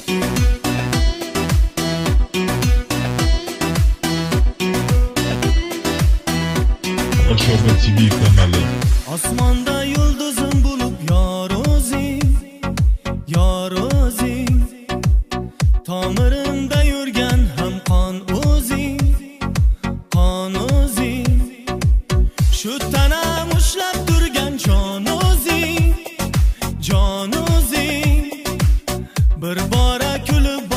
Oshoba TV kanali. Osmonda yulduzim bo'lib yor o'zing, tomirimda yurgan ham qon o'zing. Shu tanam ushlab turgan jon o'zing. Bir bora kulib